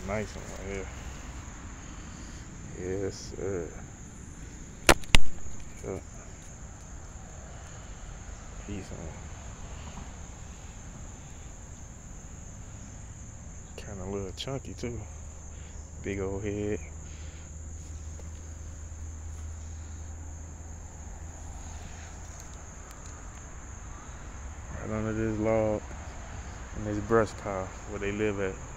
nice one right here. Yes, sir. Yep. He's kind of a little chunky too. Big old head. Right under this log in this brush pile where they live at.